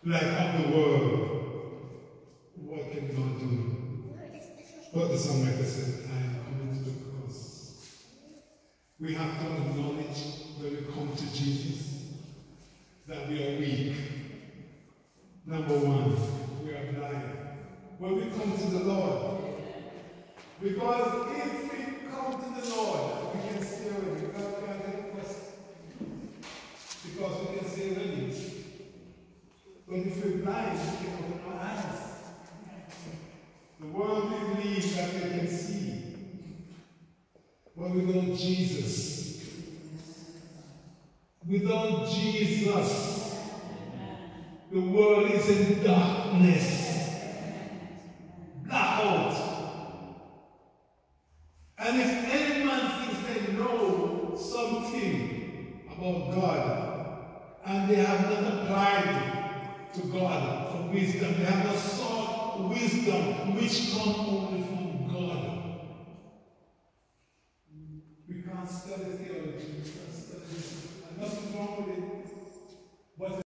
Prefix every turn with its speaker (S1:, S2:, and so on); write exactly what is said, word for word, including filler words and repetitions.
S1: like of the world, what can God do? But the songwriter said, I am coming to the cross. We have to acknowledge when we come to Jesus that we are weak. Number one, we are blind. When we come to the Lord, because if we come to the Lord, we can stay already. Because we are the quest. Because we can stay already. But if we're blind, we can open our eyes. The world we believe that they can see. But without Jesus, without Jesus, the world is in darkness, blackout. And if any man thinks they know something about God, and they have not applied to God for wisdom, they have not sought wisdom which comes only from God. We can't study theology, we can't study, and nothing wrong with it. But